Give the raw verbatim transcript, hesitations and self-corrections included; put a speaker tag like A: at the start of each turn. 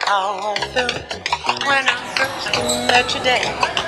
A: how I felt when I first met you there.